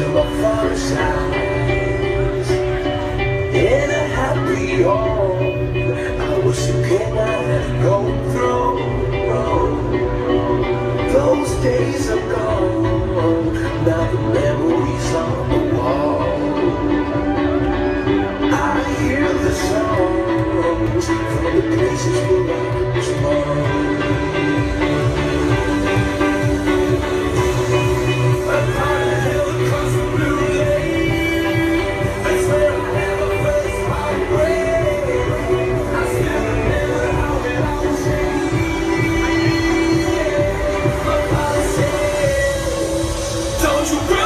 to my father's house. In a happy home, I was a kid I had to go through. Those days are gone, now the memories on the wall. I hear the songs from the places where I was born. Don't you